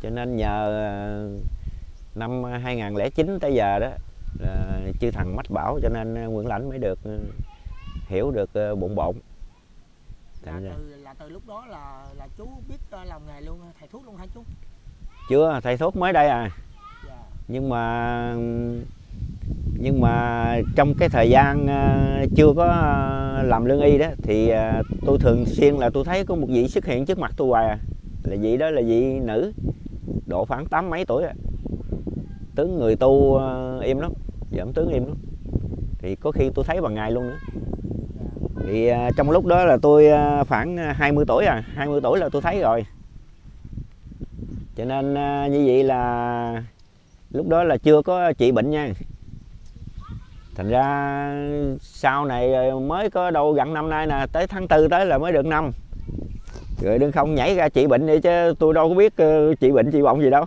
Cho nên nhờ năm 2009 tới giờ đó là chư thần mách bảo, cho nên Nguyễn Lãnh mới được hiểu được bộn bộn. Là từ lúc đó là chú biết làm nghề luôn, thầy thuốc luôn hả chú? Chưa, thầy thuốc mới đây à. Dạ. Nhưng mà trong cái thời gian chưa có làm lương y đó thì tôi thường xuyên là tôi thấy có một vị xuất hiện trước mặt tôi hoài à. Là vị đó là vị nữ, độ khoảng 80 mấy tuổi à. Tướng người tu im lắm, dởm tướng im lắm. Thì có khi tôi thấy bằng ngày luôn nữa. Thì trong lúc đó là tôi khoảng 20 tuổi à, 20 tuổi là tôi thấy rồi. Cho nên như vậy là lúc đó là chưa có trị bệnh nha. Thành ra sau này mới có đâu gần năm nay nè, tới tháng 4 tới là mới được năm. Rồi đừng không nhảy ra trị bệnh đi chứ tôi đâu có biết trị bệnh trị bọng gì đâu.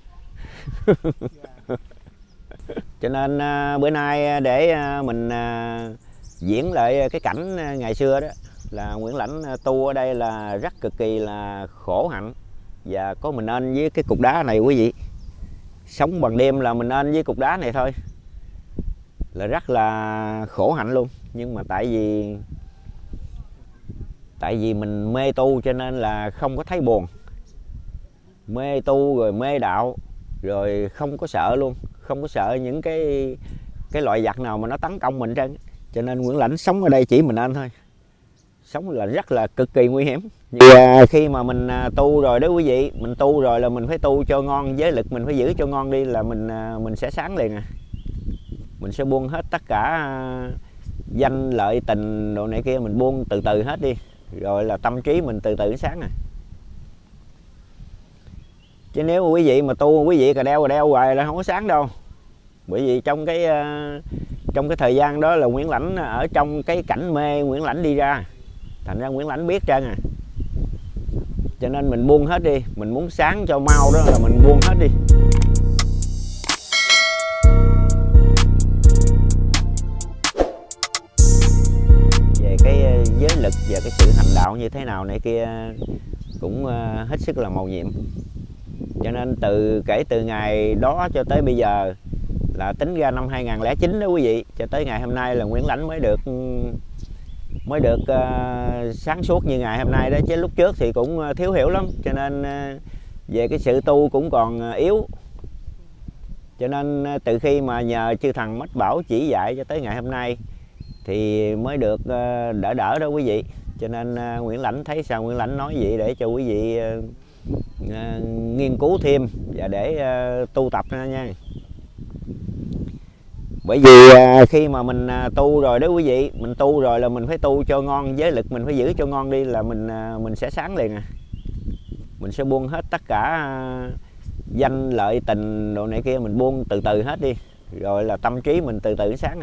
Cho nên bữa nay để mình diễn lại cái cảnh ngày xưa đó, là Nguyễn Lãnh tu ở đây là rất cực kỳ là khổ hạnh. Và có mình nên với cái cục đá này quý vị. Sống bằng đêm là mình nên với cục đá này thôi, là rất là khổ hạnh luôn. Nhưng mà tại vì mình mê tu cho nên là không có thấy buồn. Mê tu rồi mê đạo rồi không có sợ luôn, không có sợ những cái loại giặc nào mà nó tấn công mình trơn. Cho nên Nguyễn Lãnh sống ở đây chỉ mình anh thôi. Sống là rất là cực kỳ nguy hiểm. Khi mà mình tu rồi đó quý vị, mình tu rồi là mình phải tu cho ngon, giới lực mình phải giữ cho ngon đi là mình sẽ sáng liền à. Mình sẽ buông hết tất cả danh lợi tình đồ này kia, mình buông từ từ hết đi, rồi là tâm trí mình từ từ sáng à. Chứ nếu quý vị mà tu quý vị cà đeo hoài là không có sáng đâu. Bởi vì trong cái thời gian đó là Nguyễn Lãnh ở trong cái cảnh mê, Nguyễn Lãnh đi ra, thành ra Nguyễn Lãnh biết trơn à. Cho nên mình buông hết đi, mình muốn sáng cho mau đó là mình buông hết đi. Về cái giới lực và cái sự hành đạo như thế nào này kia cũng hết sức là mầu nhiệm. Cho nên kể từ ngày đó cho tới bây giờ là tính ra năm 2009 đó quý vị, cho tới ngày hôm nay là Nguyễn Lãnh mới được sáng suốt như ngày hôm nay đó. Chứ lúc trước thì cũng thiếu hiểu lắm, cho nên về cái sự tu cũng còn yếu. Cho nên từ khi mà nhờ chư thần mách bảo chỉ dạy cho tới ngày hôm nay thì mới được đỡ đó quý vị. Cho nên Nguyễn Lãnh thấy sao Nguyễn Lãnh nói vậy để cho quý vị nghiên cứu thêm và để tu tập nha. Bởi vì khi mà mình tu rồi đó quý vị, mình tu rồi là mình phải tu cho ngon, giới lực mình phải giữ cho ngon đi là mình sẽ sáng liền à. Mình sẽ buông hết tất cả danh lợi tình đồ này kia, mình buông từ từ hết đi, rồi là tâm trí mình từ từ sáng à.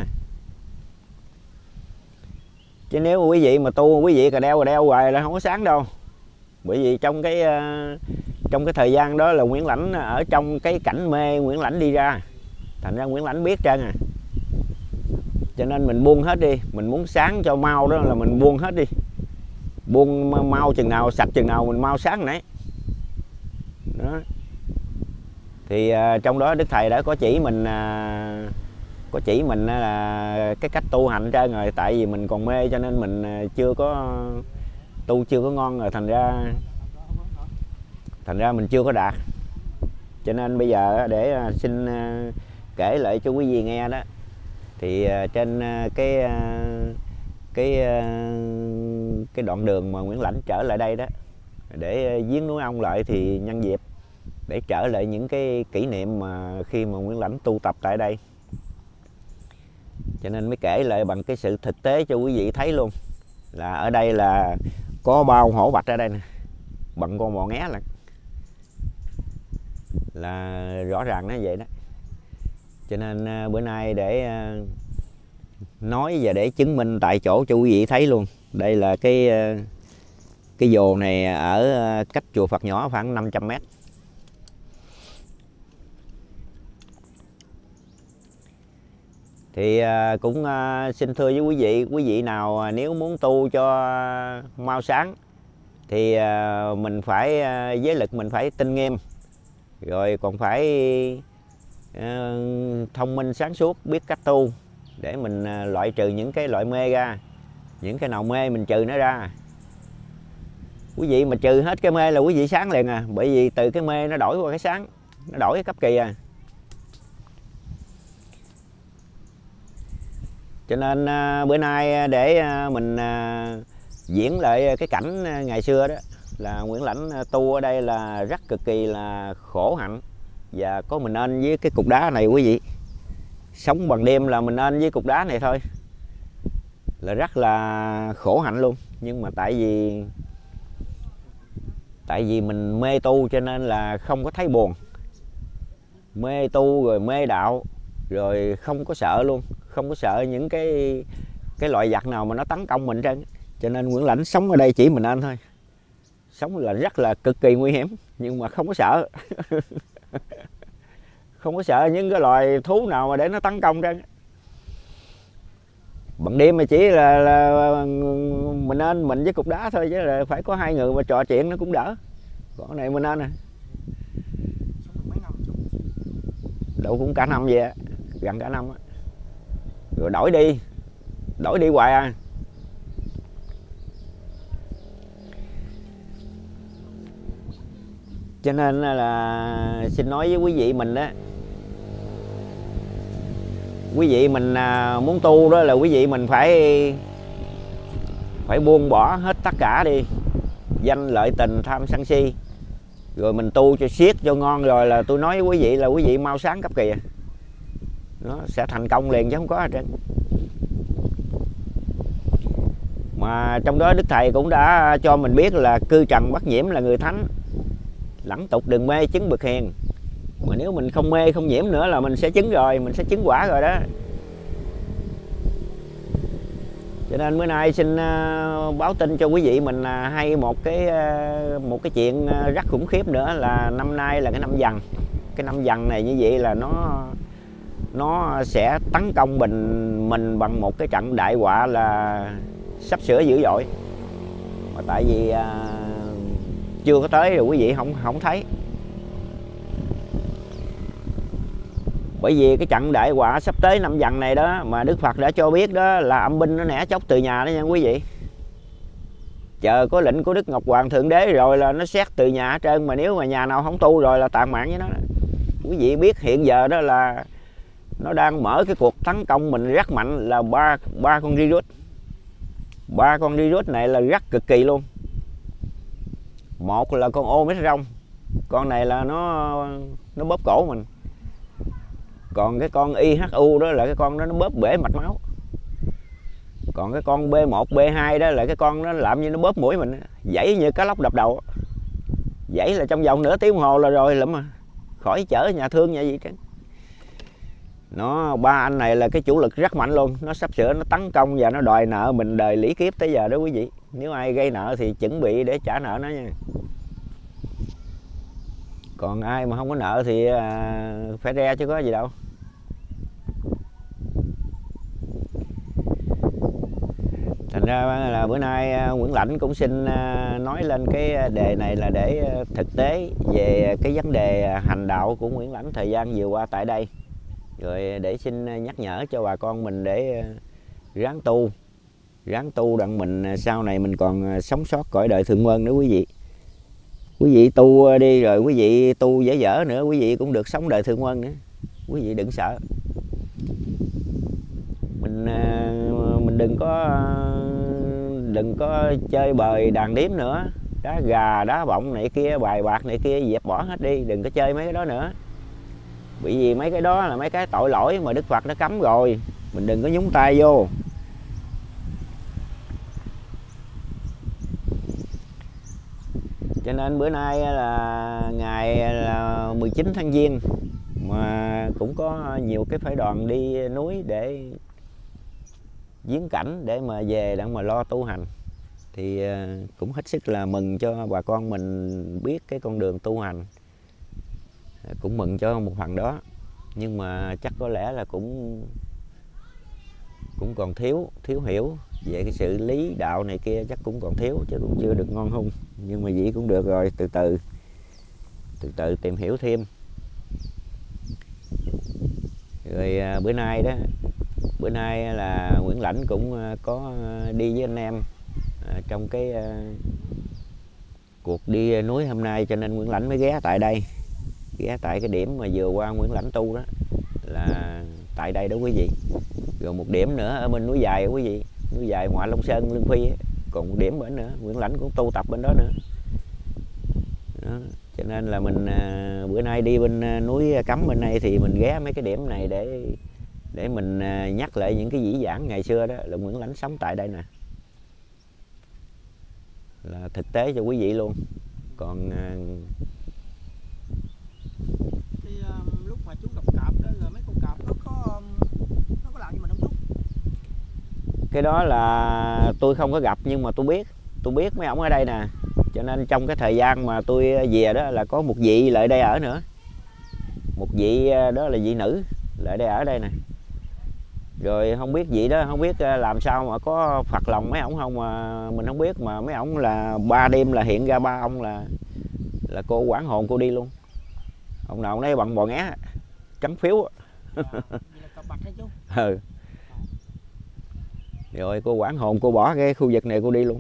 Chứ nếu quý vị mà tu quý vị cà đeo hoài là không có sáng đâu. Bởi vì trong cái thời gian đó là Nguyễn Lãnh ở trong cái cảnh mê, Nguyễn Lãnh đi ra, thành ra Nguyễn Lãnh biết trơn à. Cho nên mình buông hết đi, mình muốn sáng cho mau đó là mình buông hết đi. Buông mau chừng nào, sạch chừng nào mình mau sáng nãy đó. Thì trong đó Đức Thầy đã có chỉ mình là cái cách tu hành trơn rồi. Tại vì mình còn mê cho nên mình chưa có tu, chưa có ngon rồi, thành ra mình chưa có đạt. Cho nên bây giờ để xin kể lại cho quý vị nghe đó. Thì trên cái đoạn đường mà Nguyễn Lãnh trở lại đây đó, để viếng núi ông lại, thì nhân dịp để trở lại những cái kỷ niệm mà khi mà Nguyễn Lãnh tu tập tại đây. Cho nên mới kể lại bằng cái sự thực tế cho quý vị thấy luôn. Là ở đây là có bao hổ bạch ở đây nè, bằng con bò nghé là rõ ràng nó vậy đó. Cho nên bữa nay để nói và để chứng minh tại chỗ cho quý vị thấy luôn. Đây là cái vồ này ở cách chùa Phật Nhỏ khoảng 500 mét. Thì cũng xin thưa với quý vị nào nếu muốn tu cho mau sáng thì mình phải giới lực mình phải tinh nghiêm, rồi còn phải thông minh sáng suốt, biết cách tu để mình loại trừ những cái loại mê ra. Những cái nào mê mình trừ nó ra. Quý vị mà trừ hết cái mê là quý vị sáng liền à. Bởi vì từ cái mê nó đổi qua cái sáng, nó đổi cái cấp kỳ à. Cho nên bữa nay để mình diễn lại cái cảnh ngày xưa đó, là Nguyễn Lãnh tu ở đây là rất cực kỳ là khổ hạnh. Và có mình nên với cái cục đá này quý vị. Sống bằng đêm là mình nên với cục đá này thôi, là rất là khổ hạnh luôn. Nhưng mà tại vì mình mê tu cho nên là không có thấy buồn. Mê tu rồi mê đạo rồi không có sợ luôn, không có sợ những cái loại giặc nào mà nó tấn công mình trơn. Cho nên Nguyễn Lãnh sống ở đây chỉ mình anh thôi. Sống là rất là cực kỳ nguy hiểm nhưng mà không có sợ. Không có sợ những cái loài thú nào mà để nó tấn công trơn. Bằng đêm mà chỉ là mình nên mình với cục đá thôi, chứ là phải có hai người mà trò chuyện nó cũng đỡ. Còn cái này mình nên à. Đâu cũng cả năm vậy á, gần cả năm á. Rồi đổi đi hoài à. Cho nên là xin nói với quý vị mình đó, quý vị mình muốn tu đó là quý vị mình phải buông bỏ hết tất cả đi, danh lợi tình tham sân si, rồi mình tu cho siết cho ngon, rồi là tôi nói với quý vị là quý vị mau sáng cấp kỳ à. Nó sẽ thành công liền chứ không có hết trơn. Mà trong đó Đức Thầy cũng đã cho mình biết là cư trần bất nhiễm là người thánh, lẳng tục đừng mê chứng bậc hiền. Mà nếu mình không mê không nhiễm nữa là mình sẽ chứng rồi, mình sẽ chứng quả rồi đó. Cho nên bữa nay xin báo tin cho quý vị mình hay một cái chuyện rất khủng khiếp nữa, là năm nay là cái năm Dần. Cái năm Dần này như vậy là nó sẽ tấn công mình bằng một cái trận đại họa là sắp sửa dữ dội. Mà tại vì chưa có tới rồi quý vị không thấy. Bởi vì cái trận đại họa sắp tới năm Dần này đó mà Đức Phật đã cho biết đó là âm binh nó nẻ chốc từ nhà đó nha quý vị. Chờ có lệnh của Đức Ngọc Hoàng Thượng Đế rồi là nó xét từ nhà hết trơn. Mà nếu mà nhà nào không tu rồi là tàn mạng với nó. Quý vị biết hiện giờ đó là nó đang mở cái cuộc tấn công mình rất mạnh, là ba con virus. Ba con virus này là rất cực kỳ luôn. Một là con Omicron, con này là nó bóp cổ mình. Còn cái con IHU đó là cái con đó nó bóp bể mạch máu. Còn cái con B1, B2 đó là cái con nó làm như nó bóp mũi mình, dãy như cá lóc đập đầu. Dãy là trong vòng nửa tiếng đồng hồ là rồi lắm mà, khỏi chở nhà thương nhà gì chứ. Ba anh này là cái chủ lực rất mạnh luôn. Nó sắp sửa nó tấn công và nó đòi nợ mình đời lý kiếp tới giờ đó quý vị. Nếu ai gây nợ thì chuẩn bị để trả nợ nó nha. Còn ai mà không có nợ thì phải re chứ có gì đâu. Thành ra là bữa nay Nguyễn Lãnh cũng xin nói lên cái đề này là để thực tế về cái vấn đề hành đạo của Nguyễn Lãnh thời gian vừa qua tại đây. Rồi để xin nhắc nhở cho bà con mình để ráng tu đặng mình sau này mình còn sống sót cõi đời thượng quân nữa quý vị. Quý vị tu đi rồi quý vị tu dở dở nữa quý vị cũng được sống đời thượng quân nữa. Quý vị đừng sợ. Mình đừng có chơi bời đàn điếm nữa. Đá gà, đá bọng này kia, bài bạc này kia dẹp bỏ hết đi, đừng có chơi mấy cái đó nữa. Bởi vì mấy cái đó là mấy cái tội lỗi mà Đức Phật đã cấm rồi, mình đừng có nhúng tay vô. Cho nên bữa nay là ngày 19 tháng Giêng mà cũng có nhiều cái phái đoàn đi núi để viếng cảnh để mà về để mà lo tu hành. Thì cũng hết sức là mừng cho bà con mình biết cái con đường tu hành, cũng mừng cho một phần đó. Nhưng mà chắc có lẽ là cũng còn thiếu hiểu về cái sự lý đạo này kia, chắc cũng còn thiếu chứ cũng chưa được ngon hung. Nhưng mà vậy cũng được rồi, từ từ tìm hiểu thêm. Rồi bữa nay là Nguyễn Lãnh cũng có đi với anh em trong cái cuộc đi núi hôm nay, cho nên Nguyễn Lãnh mới ghé tại đây, ghé tại cái điểm mà vừa qua Nguyễn Lãnh tu đó, là tại đây đó quý vị. Rồi một điểm nữa ở bên núi Dài quý vị, núi Dài ngoại Long Sơn Lương Phi ấy. Còn một điểm bên nữa Nguyễn Lãnh cũng tu tập bên đó nữa đó. Cho nên là mình bữa nay đi bên núi Cấm bên đây thì mình ghé mấy cái điểm này để mình nhắc lại những cái dĩ vãng ngày xưa đó, là Nguyễn Lãnh sống tại đây nè, là thực tế cho quý vị luôn. Còn lúc mà chú gặp cọp đó, rồi mấy con cọp nó có làm gì mình không chú? cái đó là tôi không có gặp, nhưng mà tôi biết mấy ổng ở đây nè. Cho nên trong cái thời gian mà tôi về đó là có một vị lại đây ở nữa, một vị đó là vị nữ lại đây ở đây nè. Rồi không biết vị đó không biết làm sao mà có phật lòng mấy ổng không mà mình không biết, mà mấy ổng là 3 đêm là hiện ra 3 ông là cô quản hồn cô đi luôn. Ông nào nấy bằng bò ngá trắng phiếu. Vậy là cọp bạch hả chú? Ừ. Rồi cô quản hồn cô bỏ cái khu vực này cô đi luôn.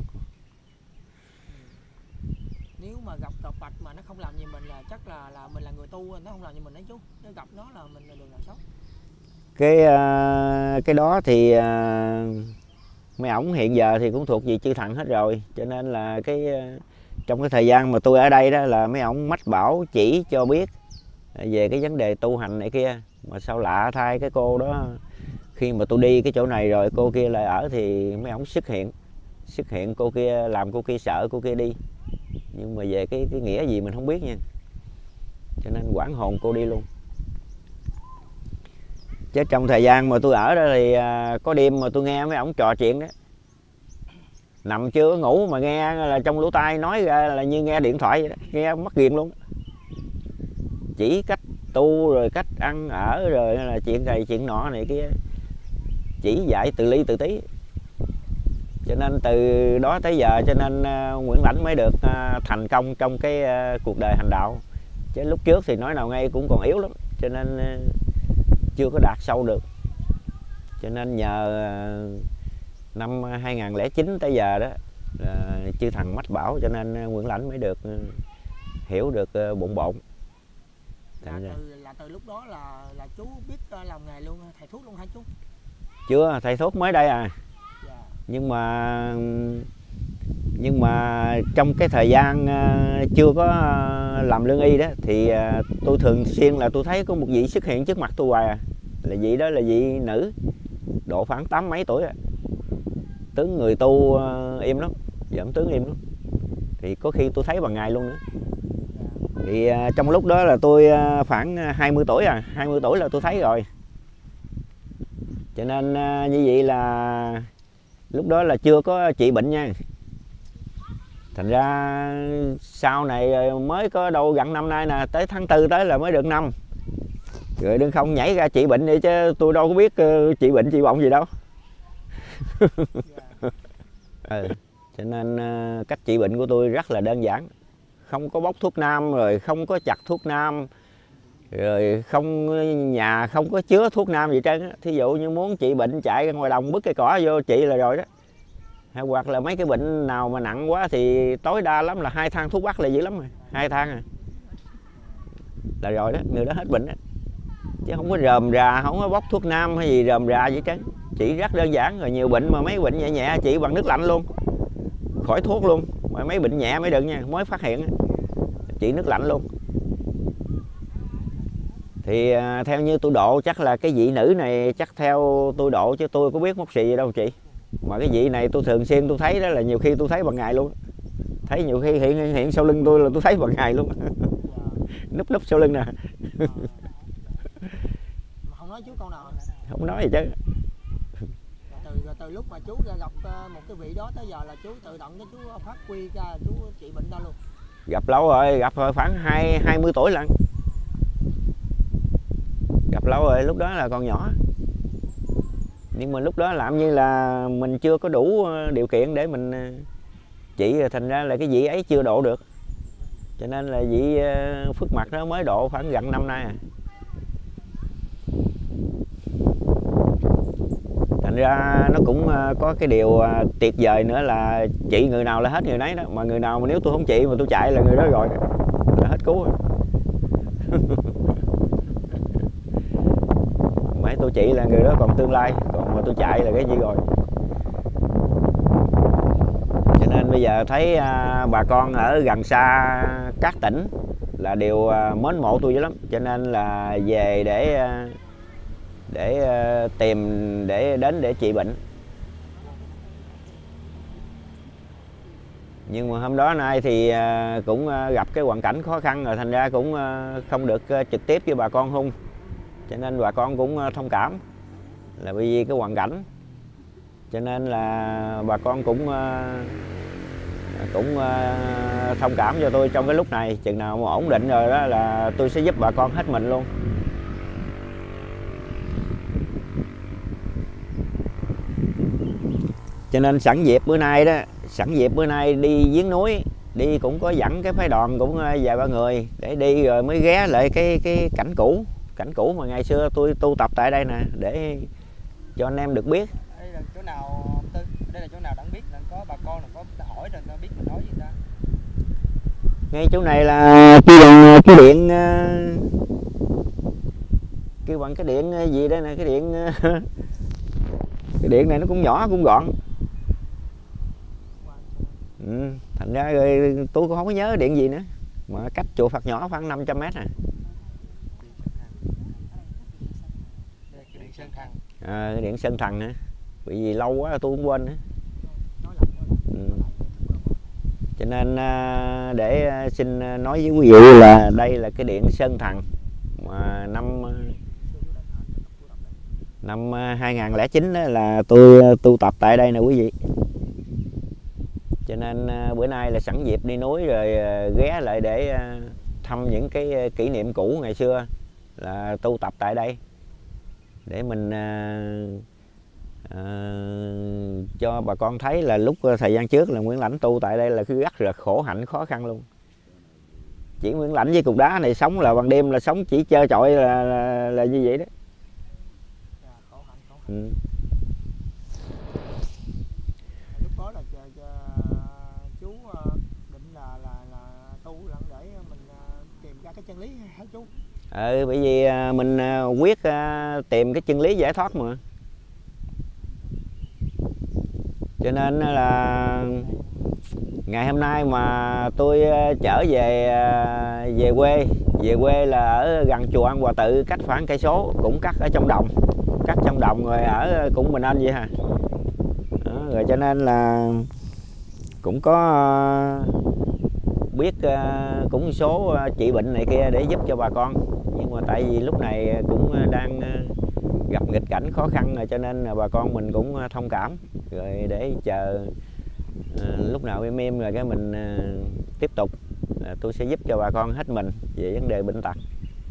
Nếu mà gặp cọp bạch mà nó không làm gì mình là chắc là mình là người tu, nó không làm gì mình đấy chú. Nếu gặp nó là mình là đường nào sống. Cái đó thì mấy ổng hiện giờ thì cũng thuộc về chư thần hết rồi, cho nên là trong cái thời gian mà tôi ở đây đó là mấy ổng mách bảo chỉ cho biết về cái vấn đề tu hành này kia. Mà sao lạ thay, cái cô đó khi mà tôi đi cái chỗ này rồi cô kia lại ở thì mấy ổng xuất hiện cô kia, làm cô kia sợ cô kia đi. Nhưng mà về cái nghĩa gì mình không biết nha, cho nên quản hồn cô đi luôn. Chứ trong thời gian mà tôi ở đó thì có đêm mà tôi nghe mấy ổng trò chuyện đó, nằm chưa có ngủ mà nghe là trong lỗ tai nói ra là như nghe điện thoại vậy đó, nghe mất ghiền luôn. Chỉ cách tu rồi cách ăn ở rồi là chuyện này chuyện nọ này kia, chỉ dạy từ ly từ tí. Cho nên từ đó tới giờ cho nên Nguyễn Lãnh mới được thành công trong cái cuộc đời hành đạo. Chứ lúc trước thì nói nào ngay cũng còn yếu lắm, cho nên chưa có đạt sâu được. Cho nên nhờ năm 2009 tới giờ đó chư thần mách bảo, cho nên Nguyễn Lãnh mới được hiểu được bộn bộn. Là từ lúc đó là chú biết làm nghề luôn, thầy thuốc luôn hả chú? Chưa, thầy thuốc mới đây à. Dạ. Nhưng mà trong cái thời gian chưa có làm lương y đó thì tôi thường xuyên là tôi thấy có một vị xuất hiện trước mặt tôi hoài à. Là vị đó là vị nữ, độ khoảng 80 mấy tuổi à. Tướng người tu im lắm, giỡn tướng im lắm. Thì có khi tôi thấy bằng ngày luôn nữa. Thì trong lúc đó là tôi khoảng 20 tuổi à, 20 tuổi là tôi thấy rồi. Cho nên như vậy là lúc đó là chưa có trị bệnh nha. Thành ra sau này mới có đâu gần năm nay nè, tới tháng 4 tới là mới được năm. Rồi đừng không nhảy ra trị bệnh đi, chứ tôi đâu có biết trị bệnh trị bọng gì đâu. Cho nên cách trị bệnh của tôi rất là đơn giản. Không có bốc thuốc nam, rồi không có chặt thuốc nam, rồi nhà không có chứa thuốc nam gì trơn á. Thí dụ như muốn trị bệnh chạy ra ngoài đồng bứt cây cỏ vô trị là rồi đó. Hay hoặc là mấy cái bệnh nào mà nặng quá thì tối đa lắm là 2 thang thuốc bắc là dữ lắm rồi, 2 thang à là rồi đó, người đó hết bệnh đó. Chứ không có rườm rà, không có bốc thuốc nam hay gì rườm rà gì trơn. Chỉ rất đơn giản. Rồi nhiều bệnh mà mấy bệnh nhẹ nhẹ trị bằng nước lạnh luôn, khỏi thuốc luôn. Mà mấy bệnh nhẹ mới được nha, mới phát hiện trị nước lạnh luôn. Thì theo như tôi độ chắc là cái vị nữ này chắc theo tôi độ, chứ tôi có biết mốc xì gì đâu chị. Mà cái vị này tôi thường xuyên tôi thấy đó, là nhiều khi tôi thấy bằng ngày luôn. Thấy nhiều khi hiện sau lưng tôi là tôi thấy bằng ngày luôn. Núp sau lưng nè. Không nói chú câu nào? Không nói gì chứ. Từ lúc mà chú gặp một cái vị đó tới giờ là chú tự động chú phát quy ra chú trị bệnh đó luôn. Gặp lâu rồi, gặp khoảng 20 tuổi lận. Gặp lâu rồi, lúc đó là còn nhỏ. Nhưng mà lúc đó làm như là mình chưa có đủ điều kiện để mình trị, thành ra là cái vị ấy chưa độ được. Cho nên là vị Phước Mặt nó mới độ khoảng gần năm nay à. ra nó cũng có cái điều tuyệt vời nữa là trị người nào là hết người nấy đó, mà người nào mà nếu tôi không trị mà tôi chạy là người đó rồi là hết cứu rồi. Mấy tôi trị là người đó còn tương lai, còn mà tôi chạy là cái gì rồi. Cho nên bây giờ thấy bà con ở gần xa các tỉnh là đều mến mộ tôi dữ lắm, cho nên là về để tìm để đến để trị bệnh. Nhưng mà hôm đó nay thì cũng gặp cái hoàn cảnh khó khăn rồi, thành ra cũng không được trực tiếp với bà con hung, cho nên bà con cũng thông cảm là bởi vì cái hoàn cảnh, cho nên là bà con cũng thông cảm cho tôi trong cái lúc này. Chừng nào mà ổn định rồi đó là tôi sẽ giúp bà con hết mình luôn. Cho nên sẵn dịp bữa nay đi giếng núi, đi cũng có dẫn cái phái đoàn cũng vài ba người để đi, rồi mới ghé lại cái cảnh cũ mà ngày xưa tôi tu tập tại đây nè, để cho anh em được biết. Đây là chỗ nào Tư? Đây là chỗ nào đáng biết, là có bà con là có hỏi rồi nó biết mình nói gì ta. Ngay chỗ này là cái điện kêu bằng cái điện gì đây nè, cái điện cái điện này nó cũng nhỏ cũng gọn. Thành ra rồi tôi cũng không có nhớ điện gì nữa, mà cách chùa Phật nhỏ khoảng 500 mét à. Điện Sơn Thần. Cái điện Sơn Thần hả? Bởi vì lâu quá tôi cũng quên nữa. Cho nên để xin nói với quý vị là đây là cái điện Sơn Thần mà năm 2009 đó là tôi tu tập tại đây nè quý vị. Cho nên bữa nay là sẵn dịp đi núi rồi ghé lại để thăm những cái kỷ niệm cũ ngày xưa là tu tập tại đây, để mình cho bà con thấy là lúc thời gian trước là Nguyễn Lãnh tu tại đây là cứ rất là khổ hạnh khó khăn luôn. Chỉ Nguyễn Lãnh với cục đá này sống là ban đêm là sống chỉ trơ trọi là như vậy đó. Lúc đó là chú định là tu lẫn để mình tìm ra cái chân lý hả chú? Bởi vì mình quyết tìm cái chân lý giải thoát mà. Cho nên là ngày hôm nay mà tôi trở về quê là ở gần chùa An Hòa Tự, cách khoảng cây số, cũng cắt ở trong đồng rồi ở cũng Bình An vậy hả. Đó, rồi cho nên là cũng có biết cũng một số trị bệnh này kia để giúp cho bà con, nhưng mà tại vì lúc này cũng đang gặp nghịch cảnh khó khăn rồi, cho nên là bà con mình cũng thông cảm rồi để chờ lúc nào em rồi cái mình tiếp tục. Tôi sẽ giúp cho bà con hết mình về vấn đề bệnh tật.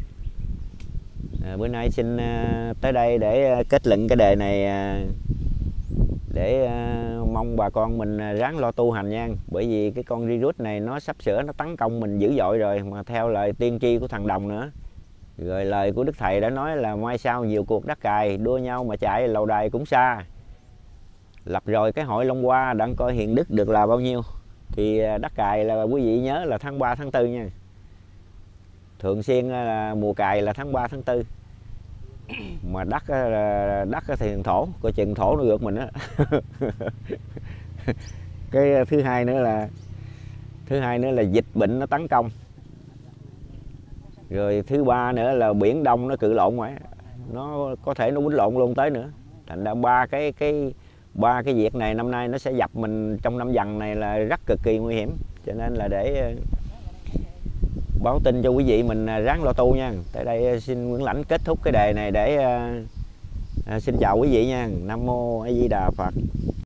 Bữa nay xin tới đây để kết luận cái đề này, để mong bà con mình ráng lo tu hành nha. Bởi vì cái con virus này nó sắp sửa nó tấn công mình dữ dội rồi, mà theo lời tiên tri của thằng Đồng nữa. Rồi lời của Đức Thầy đã nói là mai sau nhiều cuộc đắc cày, đua nhau mà chạy lầu đài cũng xa. Lập rồi cái hội Long Hoa đặng coi hiền đức được là bao nhiêu. Thì đắc cày là quý vị nhớ là tháng 3 tháng 4 nha. Thường xuyên là mùa cày là tháng 3 tháng 4. Mà đất thì thổ, coi chừng thổ nó gượt mình á. Cái thứ hai nữa là dịch bệnh nó tấn công. Rồi thứ ba nữa là biển Đông nó cự lộn ngoài, nó có thể nó quýnh lộn luôn tới nữa. Thành ra ba cái việc này năm nay nó sẽ dập mình trong năm Dần này là rất cực kỳ nguy hiểm. Cho nên là để báo tin cho quý vị mình ráng lo tu nha. Tại đây xin Nguyễn Lãnh kết thúc cái đề này để xin chào quý vị nha. Nam mô A Di Đà Phật.